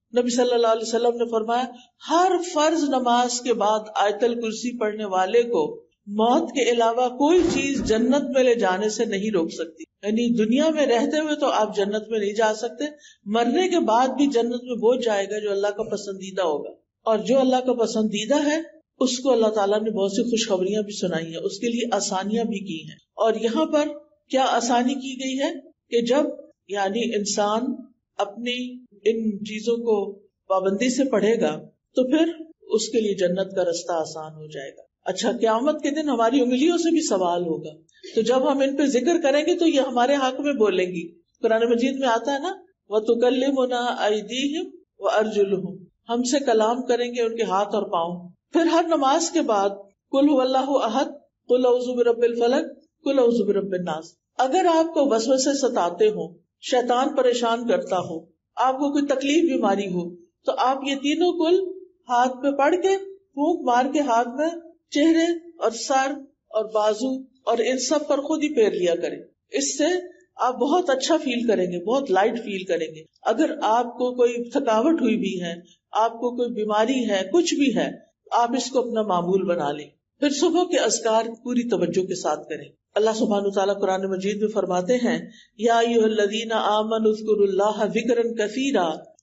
نبی صلی اللہ علیہ وسلم نے فرمایا ہر فرض نماز کے بعد آیت الکرسی پڑھنے والے کو موت کے علاوہ کوئی چیز جنت میں لے جانے سے نہیں روک سکتی. یعنی دنیا میں رہتے ہوئے تو آپ جنت میں نہیں جا سکتے، مرنے کے بعد بھی جنت میں وہ جائے گا جو اللہ کا پسندیدہ ہوگا، اور جو اللہ کا پسندیدہ ہے اس کو اللہ تعالیٰ نے بہت سی خوشخبریاں بھی سنائی ہیں، اس کے لیے آسانیاں بھی کی ہیں. اور یہاں پر کیا آسانی کی گئی ہے کہ جب یعنی انسان اپنی ان چیزوں کو پابندی سے پڑھے گا تو پھر اس کے لیے جنت کا رستہ آسان ہو جائے گا. اچھا، قیامت کے دن ہماری انگلیوں سے بھی سوال ہوگا، تو جب ہم ان پہ ذکر کریں گے تو یہ ہمارے حق میں بولیں گی. قرآن مجید میں آتا ہے نا، وَتُكَلِّمُنَا أَيْدِيهِمْ وَأَرْجُلُهُمْ، ہم سے کلام کریں گے ان کے ہاتھ اور پاؤں. پھر ہر نماز کے بعد قُلْ هُوَ اللَّهُ أَحَدٌ قُلْ أَعُوذُ بِرَبِّ الْفَلَقِ قُلْ أَعُوذُ بِرَبِّ النَّاسِ. اگر آپ کو وسوسے ستاتے ہوں، شیطان پریشان کرتا ہو، آپ کو کوئی تکلیف بیماری ہو، تو آپ یہ تینوں کل ہاتھ پہ پڑھ کے پھونک مار کے ہاتھ میں چہرے اور سر اور بازو اور ان سب پر خود ہی پھیر لیا کریں. اس سے آپ بہت اچھا فیل کریں گے، بہت لائٹ فیل کریں گے. اگر آپ کو کوئی تھکاوٹ ہوئی بھی ہے، آپ کو کوئی بیماری ہے، کچھ بھی ہے، آپ اس کو اپنا معمول بنا لیں. پھر صبح کے اذکار پوری توجہ کے ساتھ کریں. اللہ سبحانہ وتعالیٰ قرآن مجید میں فرماتے ہیں یا ایھا الذین آمنوا اذکروا اللہ ذکرا کثیرا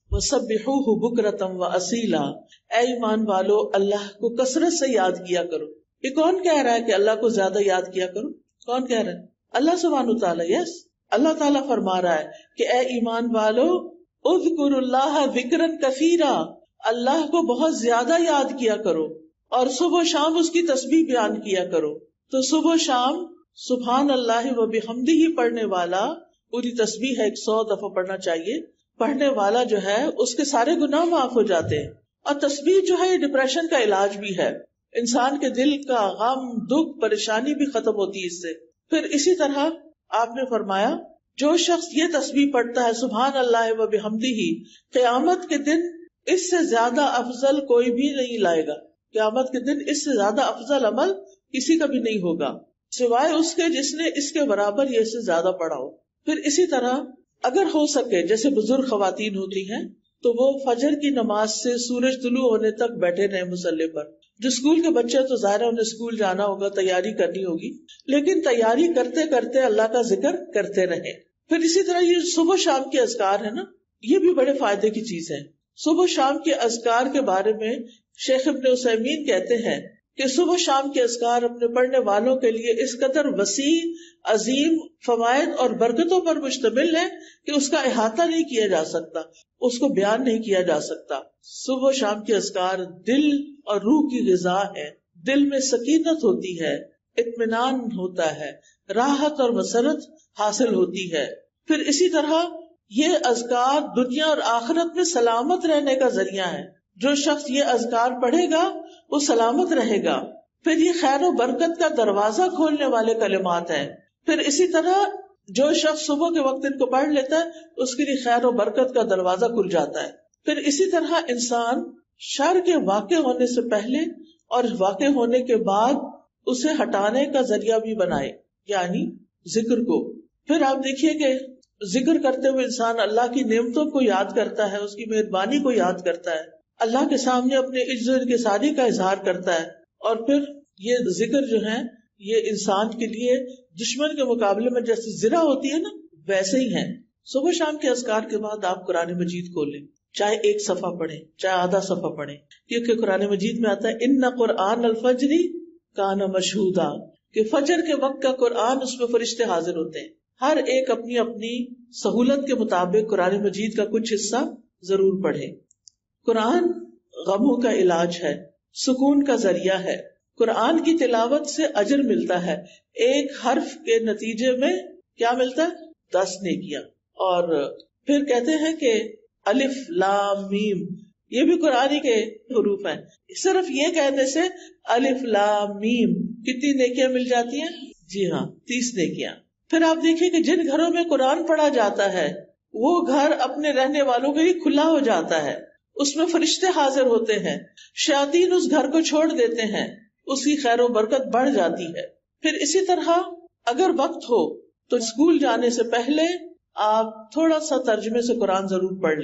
وسبحوہ بکرۃ واصیلا. اے ایمان والو، اللہ کو کثرت سے یاد کیا کرو. یہ کون کہہ رہا ہے کہ اللہ کو زیادہ یاد کیا کرو؟ کون کہہ رہا ہے؟ اللہ سبحانہ وتعالیٰ. یس، اللہ تعالیٰ فرما رہا ہے کہ اے ایمان والو اذکروا اللہ ذکرا کثیرا، اللہ کو بہت زیادہ یاد کیا کرو اور صبح و شام اس کی تسبیح بیان کیا کرو. تو صبح و شام سبحان اللہ و بحمدہ ہی پڑھنے والا، پوری تسبیح ہے ایک سو دفعہ پڑھنا چاہیے، پڑھنے والا جو ہے اس کے سارے گناہ معاف ہو جاتے ہیں. اور تسبیح جو ہے یہ ڈپریشن کا علاج بھی ہے، انسان کے دل کا غم، دکھ، پریشانی بھی ختم ہوتی ہے اس سے. پھر اسی طرح آپ نے فرمایا جو شخص یہ تسبیح پڑھتا ہے سبحان اللہ و بحمدہ ہی، قیامت کے دن اس سے زیادہ افضل کوئی بھی نہیں لائے گا. قیامت کے دن اس سے زیادہ افضل عمل کسی کا بھی نہیں ہوگا سوائے اس کے جس نے اس کے برابر یہ سے زیادہ پڑھا ہو. پھر اسی طرح اگر ہو سکے، جیسے بزرگ خواتین ہوتی ہیں تو وہ فجر کی نماز سے سورج طلوع ہونے تک بیٹھے رہے مصلی پر. جو اسکول کے بچے تو ظاہر ہے انہیں اسکول جانا ہوگا، تیاری کرنی ہوگی، لیکن تیاری کرتے کرتے اللہ کا ذکر کرتے رہے. پھر اسی طرح یہ صبح شام کے اذکار ہے نا، یہ بھی بڑے فائدے کی چیز ہے. صبح شام کے اذکار کے بارے میں شیخ ابن عثیمین کہتے ہیں کہ صبح شام کے اذکار اپنے پڑھنے والوں کے لیے اس قدر وسیع، عظیم فوائد اور برکتوں پر مشتمل ہے کہ اس کا احاطہ نہیں کیا جا سکتا، اس کو بیان نہیں کیا جا سکتا. صبح شام کے اذکار دل اور روح کی غذا ہے، دل میں سکینت ہوتی ہے، اطمینان ہوتا ہے، راحت اور مسرت حاصل ہوتی ہے. پھر اسی طرح یہ اذکار دنیا اور آخرت میں سلامت رہنے کا ذریعہ ہے. جو شخص یہ اذکار پڑھے گا وہ سلامت رہے گا. پھر یہ خیر و برکت کا دروازہ کھولنے والے کلمات ہیں. پھر اسی طرح جو شخص صبح کے وقت ان کو پڑھ لیتا ہے اس کے لیے خیر و برکت کا دروازہ کھل جاتا ہے. پھر اسی طرح انسان شر کے واقع ہونے سے پہلے اور واقع ہونے کے بعد اسے ہٹانے کا ذریعہ بھی بنائے، یعنی ذکر کو. پھر آپ دیکھیے کہ ذکر کرتے ہوئے انسان اللہ کی نعمتوں کو یاد کرتا ہے، اس کی مہربانی کو یاد کرتا ہے، اللہ کے سامنے اپنے عجز و انکساری کا اظہار کرتا ہے. اور پھر یہ ذکر جو ہے یہ انسان کے لیے دشمن کے مقابلے میں جیسے زرہ ہوتی ہے نا، ویسے ہی ہے. صبح شام کے اذکار کے بعد آپ قرآن مجید کھولیں، چاہے ایک صفحہ پڑھیں چاہے آدھا صفحہ پڑھیں، کیونکہ قرآن مجید میں آتا ہے ان قرآن الفجر کان مشہودا، کہ فجر کے وقت کا قرآن اس میں فرشتے حاضر ہوتے ہیں. ہر ایک اپنی اپنی سہولت کے مطابق قرآن مجید کا کچھ حصہ ضرور پڑھے. قرآن غموں کا علاج ہے، سکون کا ذریعہ ہے. قرآن کی تلاوت سے اجر ملتا ہے، ایک حرف کے نتیجے میں کیا ملتا ہے؟ دس نیکیاں. اور پھر کہتے ہیں کہ الف لام میم یہ بھی قرآن کے حروف ہیں. صرف یہ کہنے سے الف لام میم کتنی نیکیاں مل جاتی ہیں؟ جی ہاں، تیس نیکیاں. پھر آپ دیکھیں کہ جن گھروں میں قرآن پڑھا جاتا ہے وہ گھر اپنے رہنے والوں کے لیے کھلا ہو جاتا ہے، اس میں فرشتے حاضر ہوتے ہیں، شیاطین اس گھر کو چھوڑ دیتے ہیں، اس کی خیر و برکت بڑھ جاتی ہے. پھر اسی طرح اگر وقت ہو تو اسکول جانے سے پہلے آپ تھوڑا سا ترجمے سے قرآن ضرور پڑھ لیں.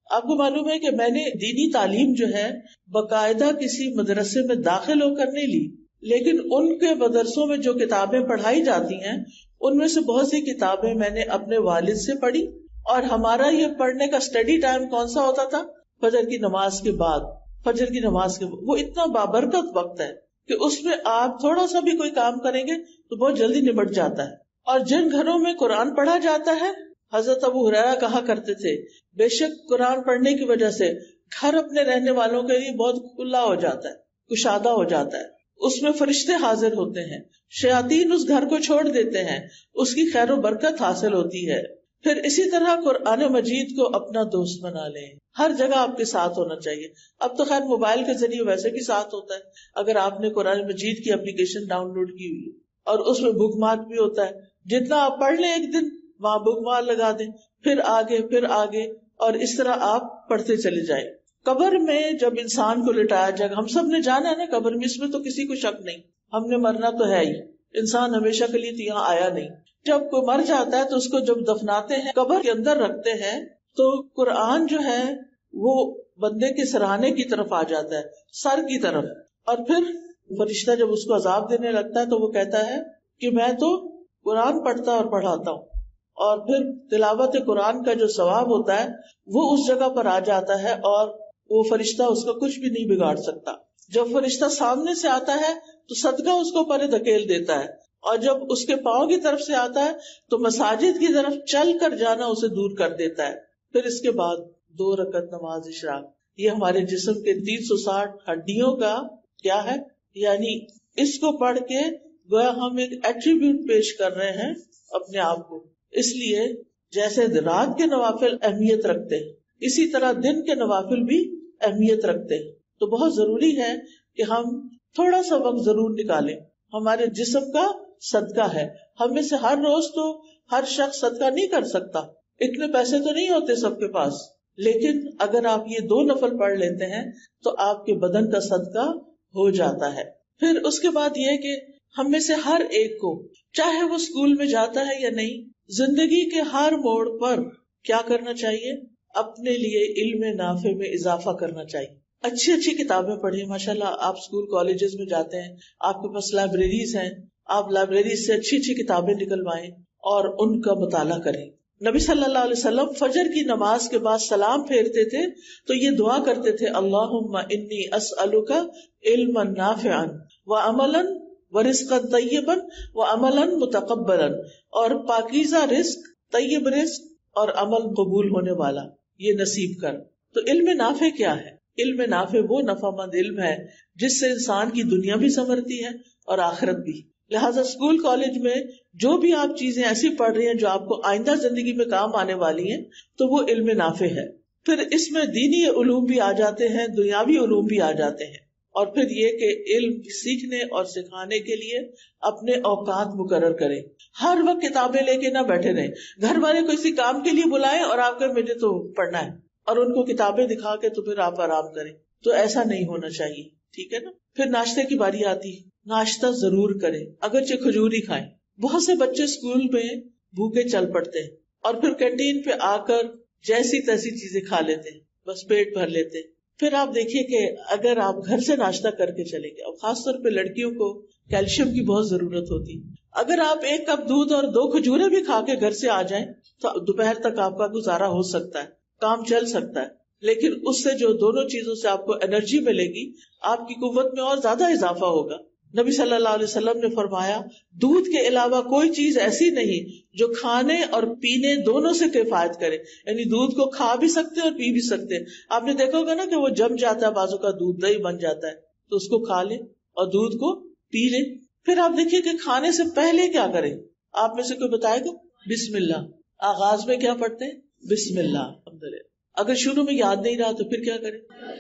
آپ کو معلوم ہے کہ میں نے دینی تعلیم جو ہے باقاعدہ کسی مدرسے میں داخل ہو کر نہیں لی، لیکن ان کے مدرسوں میں جو کتابیں پڑھائی جاتی ہیں ان میں سے بہت سی کتابیں میں نے اپنے والد سے پڑھی، اور ہمارا یہ پڑھنے کا اسٹڈی ٹائم کون سا ہوتا تھا؟ فجر کی نماز کے بعد. فجر کی نماز کے بعد وہ اتنا بابرکت وقت ہے کہ اس میں آپ تھوڑا سا بھی کوئی کام کریں گے تو بہت جلدی نمٹ جاتا ہے. اور جن گھروں میں قرآن پڑھا جاتا ہے، حضرت ابو ہریرہ کہا کرتے تھے بے شک قرآن پڑھنے کی وجہ سے گھر اپنے رہنے والوں کے لیے بہت کھلا ہو جاتا ہے، کشادہ ہو جاتا ہے، اس میں فرشتے حاضر ہوتے ہیں، شیاطین اس گھر کو چھوڑ دیتے ہیں، اس کی خیر و برکت حاصل ہوتی ہے. پھر اسی طرح قرآن مجید کو اپنا دوست بنا لیں، ہر جگہ آپ کے ساتھ ہونا چاہیے. اب تو خیر موبائل کے ذریعے ویسے بھی ساتھ ہوتا ہے، اگر آپ نے قرآن مجید کی اپلیکیشن ڈاؤن لوڈ کی ہوئی اور اس میں بک مارک بھی ہوتا ہے، جتنا آپ پڑھ لیں ایک دن وہاں بک مارک لگا دیں، پھر آگے پھر آگے، اور اس طرح آپ پڑھتے چلے جائیں. قبر میں جب انسان کو لٹایا جائے گا، ہم سب نے جانا ہے نا قبر میں، اس میں تو کسی کو شک نہیں، ہم نے مرنا تو ہے ہی، انسان ہمیشہ کے لیے تو یہاں آیا نہیں. جب کوئی مر جاتا ہے تو اس کو جب دفناتے ہیں قبر کے اندر رکھتے ہیں تو قرآن جو ہے وہ بندے کے سرہانے کی طرف آ جاتا ہے، سر کی طرف، اور پھر فرشتہ جب اس کو عذاب دینے لگتا ہے تو وہ کہتا ہے کہ میں تو قرآن پڑھتا اور پڑھاتا ہوں، اور پھر تلاوت قرآن کا جو ثواب ہوتا ہے وہ اس جگہ پر آ جاتا ہے اور وہ فرشتہ اس کا کچھ بھی نہیں بگاڑ سکتا. جب فرشتہ سامنے سے آتا ہے تو صدقہ اس کو پرے دھکیل دیتا ہے، اور جب اس کے پاؤں کی طرف سے آتا ہے تو مساجد کی طرف چل کر جانا اسے دور کر دیتا ہے. پھر اس کے بعد دو رکعت نماز اشراق، یہ ہمارے جسم کے تین سو ساٹھ ہڈیوں کا کیا ہے، یعنی اس کو پڑھ کے گویا ہم ایک ایٹریبیوٹ پیش کر رہے ہیں اپنے آپ کو. اس لیے جیسے رات کے نوافل اہمیت رکھتے ہیں اسی طرح دن کے نوافل بھی اہمیت رکھتے ہیں. تو بہت ضروری ہے کہ ہم تھوڑا سا وقت ضرور نکالیں، ہمارے جسم کا صدقہ ہے. ہم میں سے ہر روز تو ہر شخص صدقہ نہیں کر سکتا، اتنے پیسے تو نہیں ہوتے سب کے پاس، لیکن اگر آپ یہ دو نفل پڑھ لیتے ہیں تو آپ کے بدن کا صدقہ ہو جاتا ہے. پھر اس کے بعد یہ کہ ہم میں سے ہر ایک کو، چاہے وہ اسکول میں جاتا ہے یا نہیں، زندگی کے ہر موڑ پر کیا کرنا چاہیے؟ اپنے لیے علم نافع میں اضافہ کرنا چاہیے. اچھی اچھی کتابیں پڑھیں. ماشاءاللہ آپ اسکول کالجز میں جاتے ہیں، آپ کے پاس لائبریریز ہیں، آپ لائبریریز سے اچھی اچھی کتابیں نکلوائیں اور ان کا مطالعہ کریں. نبی صلی اللہ علیہ وسلم فجر کی نماز کے بعد سلام پھیرتے تھے تو یہ دعا کرتے تھے، اللہم انی اسألک علما نافعا وعملا ورزقا طیبا وعملا متقبلا، اور پاکیزہ رزق، طیب رزق اور عمل قبول ہونے والا یہ نصیب کر. تو علم نافع کیا ہے؟ علم نافع وہ نفع مند علم ہے جس سے انسان کی دنیا بھی سنورتی ہے اور آخرت بھی. لہٰذا اسکول کالج میں جو بھی آپ چیزیں ایسی پڑھ رہی ہیں جو آپ کو آئندہ زندگی میں کام آنے والی ہیں تو وہ علم نافع ہے. پھر اس میں دینی علوم بھی آ جاتے ہیں، دنیاوی علوم بھی آ جاتے ہیں. اور پھر یہ کہ علم سیکھنے اور سکھانے کے لیے اپنے اوقات مقرر کریں. ہر وقت کتابیں لے کے نہ بیٹھے رہیں. گھر والے کو کسی کام کے لیے بلائیں اور آپ کہ مجھے تو پڑھنا ہے، اور ان کو کتابیں دکھا کے تو پھر آپ آرام کریں. تو ایسا نہیں ہونا چاہیے، ٹھیک ہے نا. پھر ناشتے کی باری آتی، ناشتہ ضرور کریں، اگرچہ کھجور ہی کھائیں. بہت سے بچے اسکول میں بھوکے چل پڑتے ہیں اور پھر کینٹین پہ آ کر جیسی تیسی چیزیں کھا لیتے ہیں، بس پیٹ بھر لیتے ہیں. پھر آپ دیکھیے کہ اگر آپ گھر سے ناشتہ کر کے چلیں گے، اور خاص طور پہ لڑکیوں کو کیلشیم کی بہت ضرورت ہوتی، اگر آپ ایک کپ دودھ اور دو کھجورے بھی کھا کے گھر سے آ جائیں تو دوپہر تک آپ کا گزارا ہو سکتا ہے، کام چل سکتا ہے. لیکن اس سے جو دونوں چیزوں سے آپ کو انرجی ملے گی، آپ کی قوت میں اور زیادہ اضافہ ہوگا. نبی صلی اللہ علیہ وسلم نے فرمایا دودھ کے علاوہ کوئی چیز ایسی نہیں جو کھانے اور پینے دونوں سے کفایت کرے. یعنی دودھ کو کھا بھی سکتے اور پی بھی سکتے. آپ نے دیکھا ہوگا نا کہ وہ جم جاتا ہے، بازو کا دودھ دہی بن جاتا ہے، تو اس کو کھا لیں اور دودھ کو پی لیں. پھر آپ دیکھیے کہ کھانے سے پہلے کیا کریں. آپ میں سے کوئی بتائے گا؟ بسم اللہ. آغاز میں کیا پڑھتے ہیں؟ بسم اللہ. الحمدللہ. اگر شروع میں یاد نہیں رہا تو پھر کیا کریں؟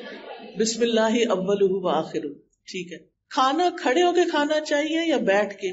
بسم اللہ اولہ و آخرہ. ٹھیک ہے. کھانا کھڑے ہو کے کھانا چاہیے یا بیٹھ کے؟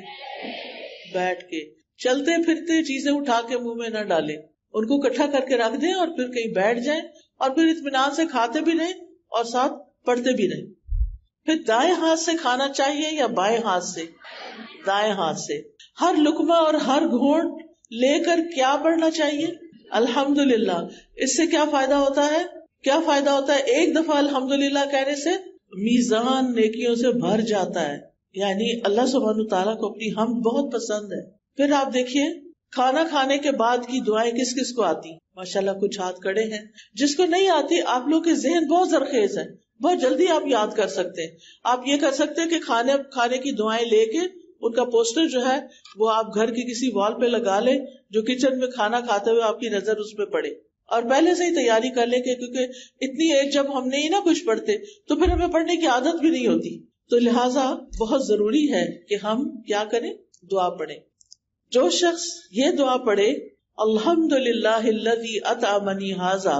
بیٹھ کے. چلتے پھرتے چیزیں اٹھا کے منہ میں نہ ڈالیں، ان کو اکٹھا کر کے رکھ دیں اور پھر کہیں بیٹھ جائیں اور پھر اطمینان سے کھاتے بھی رہیں اور ساتھ پڑھتے بھی رہیں. پھر دائیں ہاتھ سے کھانا چاہیے یا بائیں ہاتھ سے؟ دائیں ہاتھ سے. ہر لقمہ اور ہر گھونٹ لے کر کیا پڑھنا چاہیے؟ الحمدللہ. اس سے کیا فائدہ ہوتا ہے؟ کیا فائدہ ہوتا ہے؟ ایک دفعہ الحمدللہ کہنے سے میزان نیکیوں سے بھر جاتا ہے. یعنی اللہ سبحانہ تعالیٰ کو اپنی حمد بہت پسند ہے. پھر آپ دیکھیے کھانا کھانے کے بعد کی دعائیں کس کس کو آتی؟ ماشاءاللہ کچھ ہاتھ کڑے ہیں. جس کو نہیں آتی، آپ لوگ کے ذہن بہت زرخیز ہے، بہت جلدی آپ یاد کر سکتے ہیں. آپ یہ کر سکتے ہیں کہ کھانے کھانے کی دعائیں لے کے ان کا پوسٹر جو ہے وہ آپ گھر کی کسی وال پہ لگا لیں، جو کچن میں کھانا کھاتے ہوئے آپ کی نظر اس پہ پڑے، اور پہلے سے ہی تیاری کر لیں کہ کیونکہ اتنی ایج جب ہم نہیں نا کچھ پڑھتے تو پھر ہمیں پڑھنے کی عادت بھی نہیں ہوتی. تو لہٰذا بہت ضروری ہے کہ ہم کیا کریں؟ دعا پڑھیں. جو شخص یہ دعا پڑھے الحمدللہ الذی اطعمنی ھذا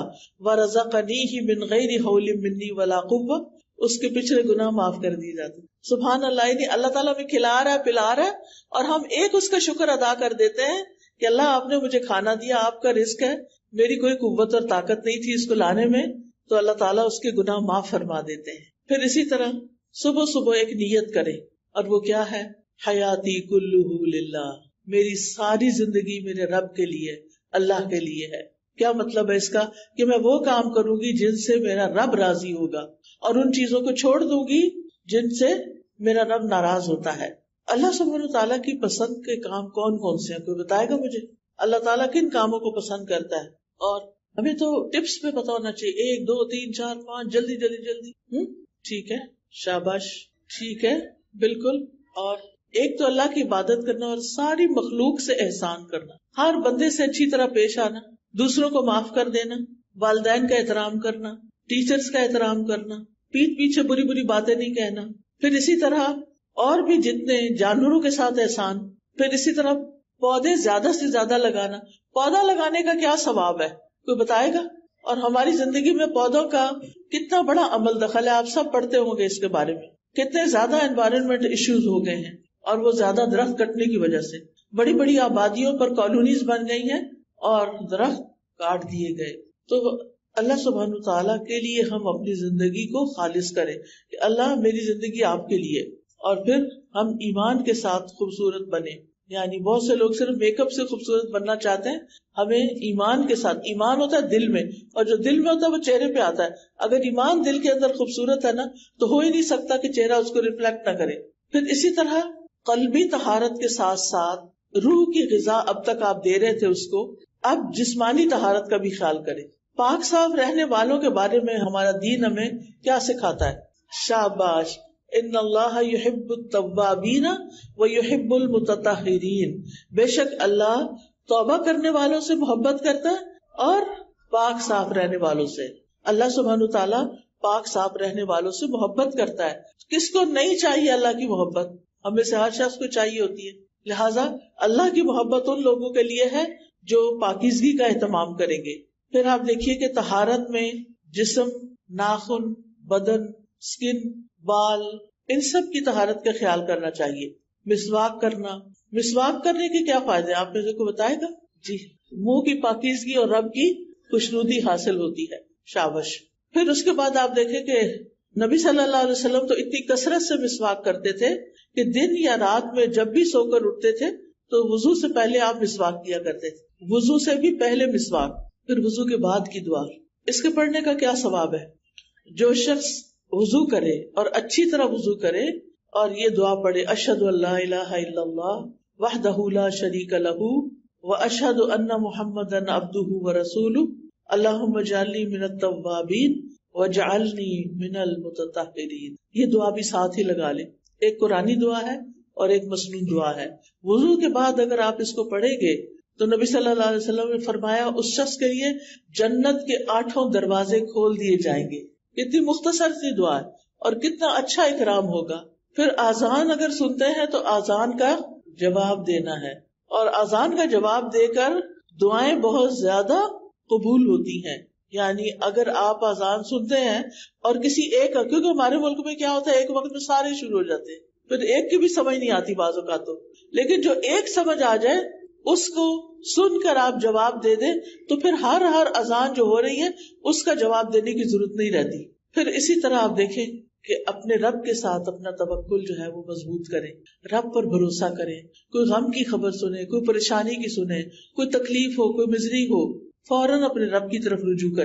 ورزقنیہ من غیر حول منی ولا قوہ، اس کے پچھلے گناہ معاف کر دیے جاتے. سبحان اللہ، یعنی اللہ تعالیٰ ہمیں کھلا رہا ہے، پلا رہا ہے، اور ہم ایک اس کا شکر ادا کر دیتے ہیں کہ اللہ آپ نے مجھے کھانا دیا، آپ کا رزق ہے، میری کوئی قوت اور طاقت نہیں تھی اس کو لانے میں، تو اللہ تعالیٰ اس کے گناہ معاف فرما دیتے ہیں. پھر اسی طرح صبح صبح ایک نیت کرے، اور وہ کیا ہے؟ حیاتی کلہ للہ، میری ساری زندگی میرے رب کے لیے، اللہ کے لیے ہے. کیا مطلب ہے اس کا؟ کہ میں وہ کام کروں گی جن سے میرا رب راضی ہوگا، اور ان چیزوں کو چھوڑ دوں گی جن سے میرا رب ناراض ہوتا ہے. اللہ سبحانہ تعالیٰ کی پسند کے کام کون کون سے ہیں؟ کوئی بتائے گا مجھے؟ اللہ تعالیٰ کن کاموں کو پسند کرتا ہے؟ اور ہمیں تو ٹپس پہ پتا ہونا چاہیے، ایک دو تین چار پانچ، جلدی جلدی جلدی. ہوں ٹھیک ہے، شاباش، ٹھیک ہے، بالکل. اور ایک تو اللہ کی عبادت کرنا، اور ساری مخلوق سے احسان کرنا، ہر بندے سے اچھی طرح پیش آنا، دوسروں کو معاف کر دینا، والدین کا احترام کرنا، ٹیچرز کا احترام کرنا، پیٹھ پیچھے بری بری باتیں نہیں کہنا. پھر اسی طرح اور بھی جتنے جانوروں کے ساتھ احسان. پھر اسی طرح پودے زیادہ سے زیادہ لگانا. پودا لگانے کا کیا ثواب ہے؟ کوئی بتائے گا؟ اور ہماری زندگی میں پودوں کا کتنا بڑا عمل دخل ہے، آپ سب پڑھتے ہوں گے اس کے بارے میں. کتنے زیادہ انوائرمنٹ ایشوز ہو گئے ہیں، اور وہ زیادہ درخت کٹنے کی وجہ سے. بڑی بڑی آبادیوں پر کالونیز بن گئی ہیں اور درخت کاٹ دیے گئے. تو اللہ سبحانہ تعالیٰ کے لیے ہم اپنی زندگی کو خالص کریں کہ اللہ میری زندگی آپ کے لیے، اور پھر ہم ایمان کے ساتھ خوبصورت بنے. یعنی بہت سے لوگ صرف میک اپ سے خوبصورت بننا چاہتے ہیں، ہمیں ایمان کے ساتھ. ایمان ہوتا ہے دل میں، اور جو دل میں ہوتا ہے وہ چہرے پہ آتا ہے. اگر ایمان دل کے اندر خوبصورت ہے نا، تو ہو ہی نہیں سکتا کہ چہرہ اس کو ریفلیکٹ نہ کرے. پھر اسی طرح قلبی طہارت کے ساتھ ساتھ روح کی غذا اب تک آپ دے رہے تھے اس کو، اب جسمانی طہارت کا بھی خیال کریں. پاک صاف رہنے والوں کے بارے میں ہمارا دین ہمیں کیا سکھاتا ہے؟ شاباش، ان اللہ یحب التوابین ویحب المتطہرین، بے شک اللہ توبہ کرنے والوں سے محبت کرتا ہے اور پاک صاف رہنے والوں سے. اللہ سبحانہ تعالیٰ پاک صاف رہنے والوں سے محبت کرتا ہے. کس کو نہیں چاہیے اللہ کی محبت؟ ہمیں سے ہر شخص کو چاہیے ہوتی ہے. لہٰذا اللہ کی محبت ان لوگوں کے لیے ہے جو پاکیزگی کا اہتمام کریں گے. پھر آپ دیکھیے کہ طہارت میں جسم، ناخن، بدن، سکن، بال، ان سب کی طہارت کا خیال کرنا چاہیے. مسواک کرنا، مسواک کرنے کے کیا فائدے ہیں؟ آپ نے کو بتائے گا؟ جی، منہ کی پاکیزگی اور رب کی خوشنودی حاصل ہوتی ہے. شاباش. پھر اس کے بعد آپ دیکھیں کہ نبی صلی اللہ علیہ وسلم تو اتنی کثرت سے مسواک کرتے تھے کہ دن یا رات میں جب بھی سو کر اٹھتے تھے تو وضو سے پہلے آپ مسواک کیا کرتے تھے. وضو سے بھی پہلے مسواک، پھر وضو کے بعد کی دعا. اس کے پڑھنے کا کیا ثواب ہے؟ جو شخص وضو کرے اور اچھی طرح وضو کرے اور یہ دعا پڑھے، اشہد ان لا الہ الا اللہ وحدہ لا شریک لہ واشہد ان محمدا عبدہ ورسولہ اللہم اجعلنی من التوابین واجعلنی من المتطہرین. یہ دعا بھی ساتھ ہی لگا لیں. ایک قرآنی دعا ہے اور ایک مسنون دعا ہے. وضو کے بعد اگر آپ اس کو پڑھیں گے تو نبی صلی اللہ علیہ وسلم نے فرمایا اس شخص کے لیے جنت کے آٹھوں دروازے کھول دیے جائیں گے. کتنی مختصر سی دعا ہے اور کتنا اچھا اکرام ہوگا. پھر آذان اگر سنتے ہیں تو آذان کا جواب دینا ہے، اور آذان کا جواب دے کر دعائیں بہت زیادہ قبول ہوتی ہیں. یعنی اگر آپ آذان سنتے ہیں اور کسی ایک، کیونکہ ہمارے ملک میں کیا ہوتا ہے ایک وقت میں سارے شروع ہو جاتے ہیں، پھر ایک کی بھی سمجھ نہیں آتی بعض اوقات تو، لیکن جو ایک سمجھ آ جائے اس کو سن کر آپ جواب دے دیں تو پھر ہر ہر اذان جو ہو رہی ہے اس کا جواب دینے کی ضرورت نہیں رہتی. پھر اسی طرح آپ دیکھیں کہ اپنے رب کے ساتھ اپنا توکل جو ہے وہ مضبوط کریں، رب پر بھروسہ کریں. کوئی غم کی خبر سنیں، کوئی پریشانی کی سنیں، کوئی تکلیف ہو، کوئی مزری ہو، فوراً اپنے رب کی طرف رجوع کریں.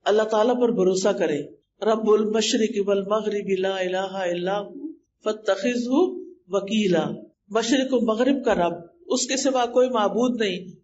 اللہ تعالیٰ پر بھروسہ کرے. رب المشرق والمغرب لا الہ الا ہو فاتخذہ وکیلا. مشرق و مغرب کا رب، اس کے سوا کوئی معبود نہیں،